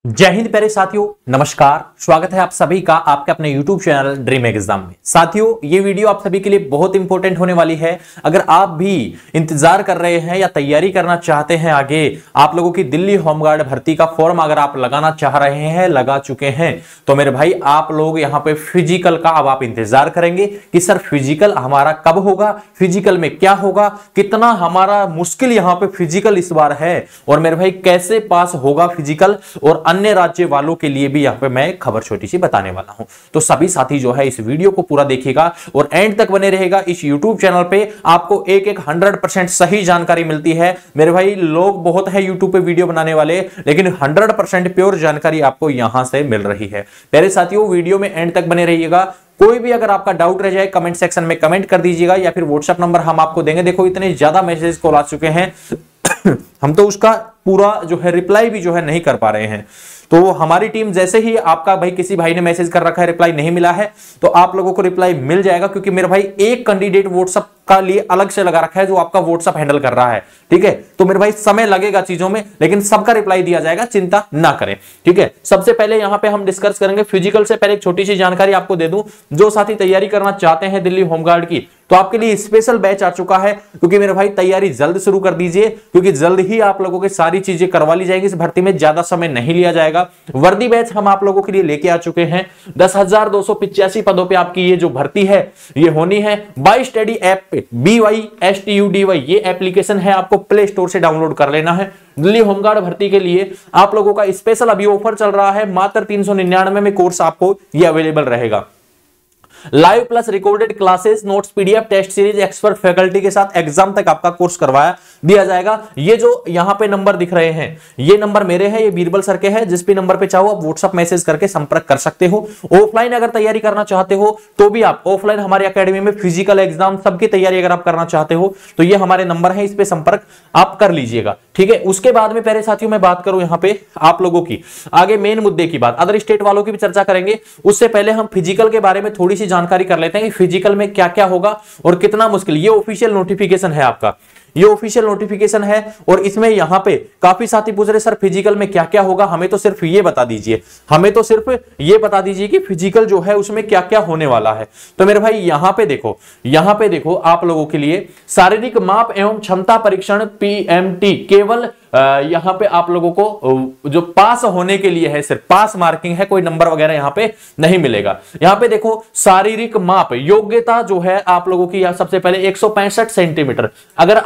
जय हिंद प्यारे साथियों, नमस्कार। स्वागत है आप सभी का आपके अपने YouTube चैनल ड्रीम एग्जाम में। साथियों, ये वीडियो आप सभी के लिए बहुत इंपॉर्टेंट होने वाली है। अगर आप भी इंतजार कर रहे हैं या तैयारी करना चाहते हैं, आगे आप लोगों की दिल्ली होमगार्ड भर्ती का फॉर्म अगर आप लगाना चाह रहे हैं, लगा चुके हैं, तो मेरे भाई आप लोग यहाँ पे फिजिकल का अब आप इंतजार करेंगे कि सर फिजिकल हमारा कब होगा, फिजिकल में क्या होगा, कितना हमारा मुश्किल यहाँ पे फिजिकल इस बार है, और मेरे भाई कैसे पास होगा फिजिकल, और अन्य राज्य वालों के लिए भी यहां पे मैं खबर छोटी सी बताने वाला हूं। तो सभी साथी जो है इस वीडियो को पूरा देखिएगा और एंड तक बने रहेगा। इस YouTube चैनल पे आपको एक 100% सही जानकारी मिलती है। मेरे भाई लोग बहुत है YouTube पे वीडियो बनाने वाले, लेकिन 100% प्योर जानकारी आपको यहां से मिल रही है। प्यारे साथियों, वीडियो में एंड तक बने रहिएगा। कोई भी अगर आपका डाउट रह जाए कमेंट सेक्शन में कमेंट कर दीजिएगा, या फिर व्हाट्सएप नंबर हम आपको देंगे। देखो इतने ज्यादा मैसेज कॉल आ चुके हैं हम तो उसका पूरा जो है रिप्लाई भी जो है नहीं कर पा रहे हैं। तो हमारी टीम जैसे ही आपका भाई किसी भाई ने मैसेज कर रखा है रिप्लाई नहीं मिला है, तो आप लोगों को रिप्लाई मिल जाएगा, क्योंकि मेरे भाई एक कैंडिडेट व्हाट्सएप का लिए अलग से लगा रखा है जो आपका व्हाट्सएप हैंडल कर रहा है। ठीक है, तो मेरे भाई समय लगेगा चीजों में, लेकिन सबका रिप्लाई दिया जाएगा, चिंता ना करें। ठीक है, सबसे पहले यहां पे हम डिस्कस करेंगे फिजिकल से पहले एक छोटी सी जानकारी आपको दे दूं। जो साथी तैयारी करना चाहते हैं दिल्ली होमगार्ड की, तो आपके लिए स्पेशल बैच आ चुका है, क्योंकि मेरे भाई तैयारी जल्द शुरू कर दीजिए, क्योंकि जल्द ही आप लोगों की सारी चीजें करवा ली जाएगी। इस भर्ती में ज्यादा समय नहीं लिया जाएगा। वर्दी बैच हम आप लोगों के लिए लेके आ चुके हैं। 10,285 पदों पे आपकी ये जो भर्ती है ये होनी है। बाय स्टडी ऐप पे BYSTUDY ये एप्लीकेशन है, आपको प्ले स्टोर से डाउनलोड कर लेना है। दिल्ली होमगार्ड भर्ती के लिए आप लोगों का स्पेशल अभी ऑफर चल रहा है, मात्र 399 में कोर्स आपको ये अवेलेबल रहेगा। Live plus recorded classes, notes, PDF, test series, expert faculty के साथ एग्जाम तक आपका कोर्स करवाया दिया जाएगा। ये जो यहां पे नंबर दिख रहे हैं, ये नंबर मेरे हैं, ये बीरबल सर के हैं। जिस भी नंबर पे चाहो आप व्हाट्सएप मैसेज करके संपर्क कर सकते हो। ऑफलाइन अगर तैयारी करना चाहते हो तो भी आप ऑफलाइन हमारी एकेडमी में फिजिकल एग्जाम सबकी तैयारी अगर आप करना चाहते हो तो ये हमारे नंबर है, इस पे संपर्क आप कर लीजिएगा। ठीक है, उसके बाद में प्यारे साथियों मैं बात करूं यहां पे आप लोगों की आगे मेन मुद्दे की बात, अदर स्टेट वालों की भी चर्चा करेंगे। उससे पहले हम फिजिकल के बारे में थोड़ी सी जानकारी कर लेते हैं कि फिजिकल में क्या क्या होगा और कितना मुश्किल। ये ऑफिशियल नोटिफिकेशन है आपका, ये ऑफिशियल नोटिफिकेशन है, और इसमें यहां पे काफी साथी पूछ रहे सर फिजिकल में क्या क्या होगा, हमें तो सिर्फ ये बता दीजिए, हमें तो सिर्फ ये बता दीजिए कि फिजिकल जो है उसमें क्या क्या होने वाला है। तो मेरे भाई यहां पे देखो आप लोगों के लिए शारीरिक माप एवं क्षमता परीक्षण PMT केवल यहां पे आप लोगों को जो पास होने के लिए है, सिर्फ पास मार्किंग है, कोई नंबर वगैरह यहां पे नहीं मिलेगा। यहां पे देखो शारीरिक माप योग्यता जो है आप लोगों की, सबसे पहले 165 सेंटीमीटर। अगर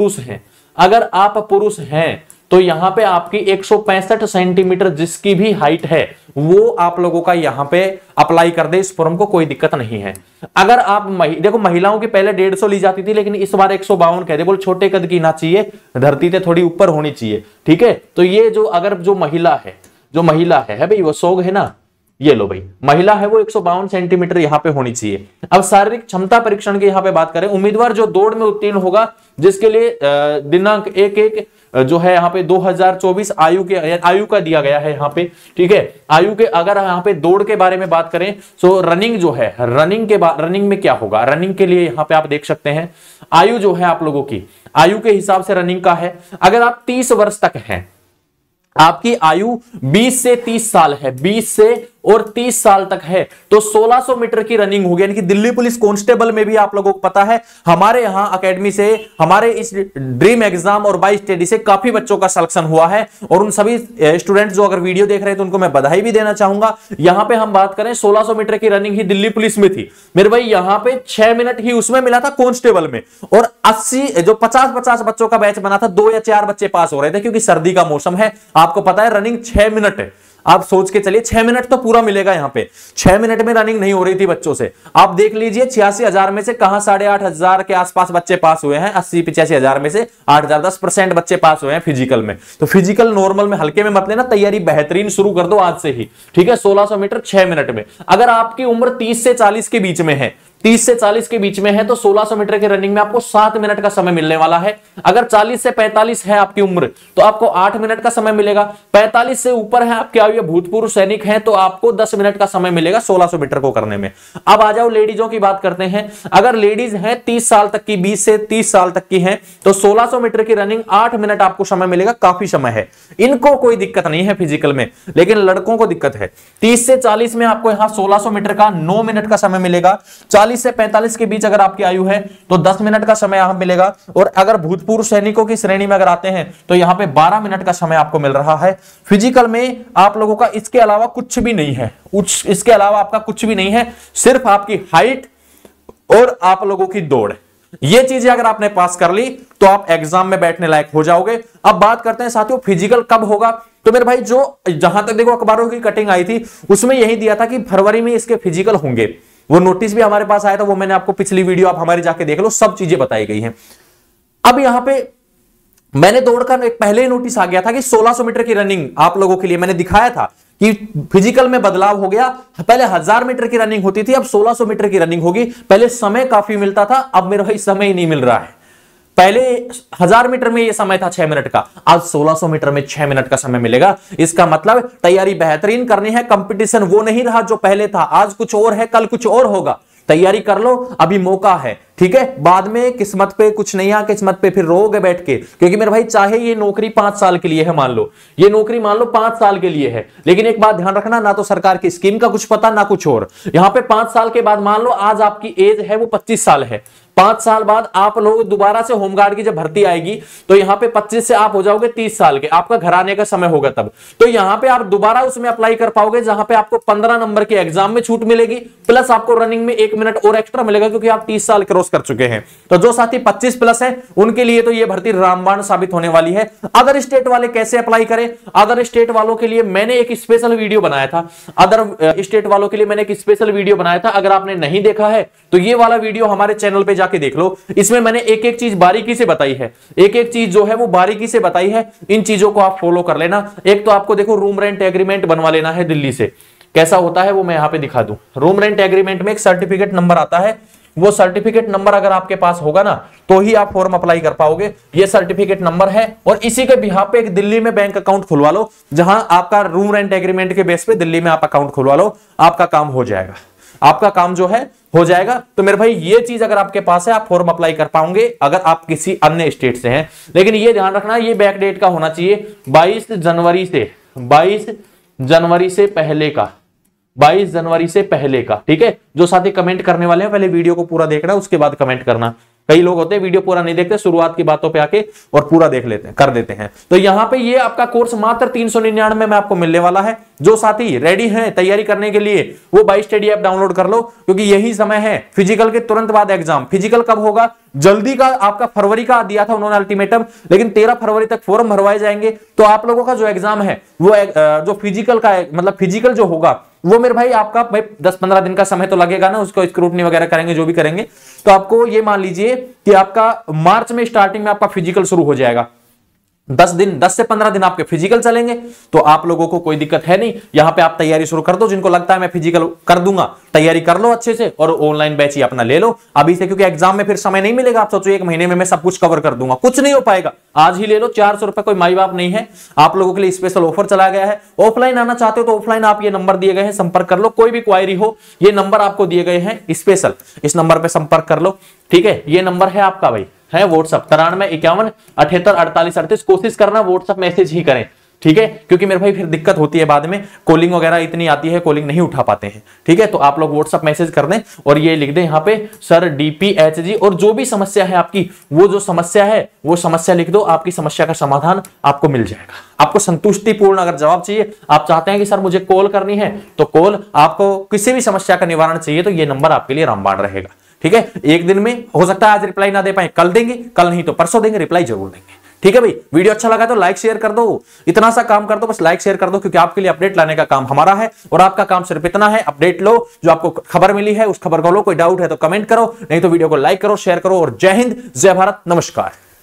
आप पुरुष हैं तो यहां पे आपकी 165 सेंटीमीटर जिसकी भी हाइट है वो आप लोगों का यहां पे अप्लाई कर दे इस फॉर्म को, कोई दिक्कत नहीं है। अगर आप देखो महिलाओं की पहले 150 ली जाती थी, लेकिन इस बार 152 कहते, बोल छोटे कद की ना चाहिए, धरती से थोड़ी ऊपर होनी चाहिए। ठीक है, तो ये जो अगर जो महिला है भाई वो सोग है ना, ये लो भाई महिला है वो 152 सेंटीमीटर यहां पे होनी चाहिए। अब शारीरिक क्षमता परीक्षण की यहां पे बात करें, उम्मीदवार जो दौड़ में उत्तीर्ण होगा, जिसके लिए दिनांक 1/1 जो है यहाँ पे 2024 आयु का दिया गया है यहाँ पे। ठीक है, आयु के अगर यहाँ पे दौड़ के बारे में बात करें तो रनिंग जो है, रनिंग में क्या होगा, रनिंग के लिए यहाँ पे आप देख सकते हैं आयु जो है आप लोगों की आयु के हिसाब से रनिंग का है। अगर आप 30 वर्ष तक हैं, आपकी आयु 20 से 30 साल है, 20 से और 30 साल तक है, तो 1600 मीटर की रनिंग होगी। यानी कि दिल्ली पुलिस कांस्टेबल में भी आप लोगों को पता है हमारे यहां एकेडमी से, हमारे इस ड्रीम एग्जाम और बाय स्टडी से काफी बच्चों का सिलेक्शन हुआ है, और उन सभी स्टूडेंट्स जो अगर वीडियो देख रहे हैं तो उनको मैं बधाई भी देना चाहूंगा। यहां पे हम बात करें 1600 मीटर की रनिंग ही दिल्ली पुलिस में थी मेरे भाई, यहां पे 6 मिनट ही उसमें मिला था कांस्टेबल में, और 80 जो 50 बच्चों का बैच बना था, 2 या 4 बच्चे पास हो रहे थे, क्योंकि सर्दी का मौसम है। आपको पता है रनिंग 6 मिनट है, आप सोच के चलिए 6 मिनट तो पूरा मिलेगा। यहां पे 6 मिनट में रनिंग नहीं हो रही थी बच्चों से। आप देख लीजिए 86,000 में से कहां 8,500 के आसपास बच्चे पास हुए हैं, 80-85,000 में से 8,000, 10% बच्चे पास हुए हैं फिजिकल में। तो फिजिकल नॉर्मल में हल्के में मत लेना, तैयारी बेहतरीन शुरू कर दो आज से ही। ठीक है, 1600 मीटर 6 मिनट में। अगर आपकी उम्र 30 से 40 के बीच में है, 30 से 40 के बीच में है तो 1600 मीटर की रनिंग में आपको 7 मिनट का समय मिलने वाला है। अगर 40 से 45 है आपकी उम्र तो आपको 8 मिनट का समय मिलेगा। 45 से ऊपर है आपके आयु, भूतपूर्व सैनिक हैं तो आपको 10 मिनट का समय मिलेगा 1600 मीटर को करने में। अब आ जाओ लेडीजों की बात करते हैं। अगर लेडीज हैं 30 साल तक की, 20 से 30 साल तक की हैं तो 1600 मीटर की रनिंग 8 मिनट आपको समय मिलेगा। काफी समय है, इनको कोई दिक्कत नहीं है फिजिकल में, लेकिन लड़कों को दिक्कत है। 30 से 40 में आपको यहां 1600 मीटर का 9 मिनट का समय मिलेगा। 40 से 45 के बीच अगर आपकी आयु है तो 10 मिनट का समय यहां मिलेगा। और अगर भूतपूर्व सैनिकों की श्रेणी में अगर आते हैं तो यहां पे 12 मिनट का समय आपको मिल रहा है। फिजिकल में आप लोगों का इसके अलावा कुछ भी नहीं है, इसके अलावा आपका कुछ भी नहीं है, सिर्फ आपकी हाइट और आप लोगों की दौड़। ये चीजें अगर आपने पास कर ली तो आप एग्जाम में बैठने लायक हो जाओगे। अब बात करते हैं साथियों फिजिकल कब होगा। तो मेरे भाई जो जहां तक देखो अखबारों की कटिंग आई थी उसमें यही दिया था कि फरवरी में इसके फिजिकल होंगे। वो नोटिस भी हमारे पास आया था, वो मैंने आपको पिछली वीडियो आप हमारी जाके देख लो, सब चीजें बताई गई हैं। अब यहां पे मैंने दौड़ का एक पहले ही नोटिस आ गया था कि 1600 मीटर की रनिंग आप लोगों के लिए मैंने दिखाया था कि फिजिकल में बदलाव हो गया। पहले 1000 मीटर की रनिंग होती थी, अब 1600 मीटर की रनिंग होगी। पहले समय काफी मिलता था, अब मेरे भाई समय ही नहीं मिल रहा है। पहले 1000 मीटर में यह समय था 6 मिनट का, आज 1600 मीटर में 6 मिनट का समय मिलेगा। इसका मतलब तैयारी बेहतरीन करनी है। कंपटीशन वो नहीं रहा जो पहले था, आज कुछ और है, कल कुछ और होगा। तैयारी कर लो, अभी मौका है, ठीक है। बाद में किस्मत पे कुछ नहीं है, किस्मत पे फिर रोगे बैठ के। क्योंकि मेरे भाई चाहे ये नौकरी 5 साल के लिए है, मान लो ये नौकरी मान लो 5 साल के लिए है, लेकिन एक बात ध्यान रखना, ना तो सरकार की स्कीम का कुछ पता ना कुछ और। यहां पे 5 साल के बाद मान लो आज आपकी एज है वो 25 साल है, 5 साल बाद आप लोग दोबारा से होमगार्ड की जब भर्ती आएगी तो यहां पे 25 से आप हो जाओगे 30 साल के, आपका घर आने का समय होगा तब। तो यहां पे आप दोबारा उसमें अप्लाई कर पाओगे जहां पे आपको 15 नंबर के एग्जाम में छूट मिलेगी, प्लस आपको रनिंग में 1 मिनट और एक्स्ट्रा मिलेगा क्योंकि आप 30 साल क्रॉस कर चुके हैं। तो जो साथी 25 प्लस है उनके लिए तो ये भर्ती रामबाण साबित होने वाली है। अदर स्टेट वाले कैसे अप्लाई करें? अदर स्टेट वालों के लिए मैंने एक स्पेशल वीडियो बनाया था। अदर स्टेट वालों के लिए मैंने एक स्पेशल वीडियो बनाया था, अगर आपने नहीं देखा है तो ये वाला वीडियो हमारे चैनल पे जाके देख लो। इसमें मैंने एक एक चीज बारीकी से बताई है, एक एक चीज जो है वो बारीकी से बताई है। इन चीजों को आप फॉलो कर लेना। एक तो आपको देखो रूम रेंट एग्रीमेंट बनवा लेना है दिल्ली से। कैसा होता है वो मैं यहां पे दिखा दूं। रूम रेंट एग्रीमेंट में एक सर्टिफिकेट नंबर आता है, वो सर्टिफिकेट नंबर अगर आपके पास होगा ना तो ही आप फॉर्म अप्लाई कर पाओगे। ये सर्टिफिकेट नंबर है और इसी के बिहाफ पे एक दिल्ली में बैंक अकाउंट खुलवा लो, जहां आपका रूम रेंट एग्रीमेंट के बेस पे दिल्ली में आप अकाउंट खुलवा लो, आपका काम हो जाएगा, आपका काम जो है हो जाएगा। तो मेरे भाई ये चीज अगर आपके पास है आप फॉर्म अप्लाई कर पाओगे अगर आप किसी अन्य स्टेट से हैं। लेकिन ये ध्यान रखना ये बैक डेट का होना चाहिए 22 जनवरी से, 22 जनवरी से पहले का, 22 जनवरी से पहले का, ठीक है। जो साथी कमेंट करने वाले हैं पहले वीडियो को पूरा देखना, उसके बाद कमेंट करना। कई लोग होते हैं वीडियो पूरा नहीं देखते, शुरुआत की बातों पे आके और पूरा देख लेते हैं, कर देते हैं। तो यहां पे ये आपका कोर्स मात्र 399 में आपको मिलने वाला है। जो साथी रेडी हैं तैयारी करने के लिए वो बाई स्टडी ऐप डाउनलोड कर लो, क्योंकि यही समय है फिजिकल के तुरंत बाद एग्जाम। फिजिकल कब होगा? जल्दी का आपका फरवरी का दिया था उन्होंने अल्टीमेटम, लेकिन 13 फरवरी तक फॉर्म भरवाए जाएंगे। तो आप लोगों का जो एग्जाम है वो जो फिजिकल का है, मतलब फिजिकल जो होगा वो मेरे भाई आपका भाई 10-15 दिन का समय तो लगेगा ना, उसको स्क्रूटनी वगैरह करेंगे जो भी करेंगे। तो आपको ये मान लीजिए कि आपका मार्च में स्टार्टिंग में आपका फिजिकल शुरू हो जाएगा। 10 से 15 दिन आपके फिजिकल चलेंगे, तो आप लोगों को कोई दिक्कत है नहीं। यहां पे आप तैयारी शुरू कर दो, जिनको लगता है मैं फिजिकल कर दूंगा तैयारी कर लो अच्छे से और ऑनलाइन बैच ही अपना ले लो अभी से, क्योंकि एग्जाम में फिर समय नहीं मिलेगा। आप सोचो 1 महीने में मैं सब कुछ कवर कर दूंगा, कुछ नहीं हो पाएगा। आज ही ले लो, 400 रुपए, कोई माई बाप नहीं है। आप लोगों के लिए स्पेशल ऑफर चला गया है। ऑफलाइन आना चाहते हो तो ऑफलाइन आप ये नंबर दिए गए हैं, संपर्क कर लो। कोई भी क्वायरी हो ये नंबर आपको दिए गए हैं स्पेशल, इस नंबर पे संपर्क कर लो, ठीक है। ये नंबर है आपका भाई, है व्हाट्सएप 9351784838। कोशिश करना व्हाट्सएप मैसेज ही करें, ठीक है, क्योंकि मेरे भाई फिर दिक्कत होती है बाद में, कॉलिंग वगैरह इतनी आती है, कॉलिंग नहीं उठा पाते हैं, ठीक है। तो आप लोग व्हाट्सएप मैसेज कर दें और ये लिख दें यहाँ पे सर DPHG, और जो भी समस्या है आपकी, वो जो समस्या है वो समस्या लिख दो, आपकी समस्या का समाधान आपको मिल जाएगा। आपको संतुष्टिपूर्ण अगर जवाब चाहिए, आप चाहते हैं कि सर मुझे कॉल करनी है तो कॉल, आपको किसी भी समस्या का निवारण चाहिए तो ये नंबर आपके लिए रामबाण रहेगा, ठीक है। एक दिन में हो सकता है आज रिप्लाई ना दे पाए, कल देंगे, कल नहीं तो परसों देंगे, रिप्लाई जरूर देंगे, ठीक है भाई। वीडियो अच्छा लगा तो लाइक शेयर कर दो, इतना सा काम कर दो बस, लाइक शेयर कर दो, क्योंकि आपके लिए अपडेट लाने का काम हमारा है और आपका काम सिर्फ इतना है, अपडेट लो। जो आपको खबर मिली है उस खबर को लो, कोई डाउट है तो कमेंट करो, नहीं तो वीडियो को लाइक करो, शेयर करो। और जय हिंद, जय भारत, नमस्कार।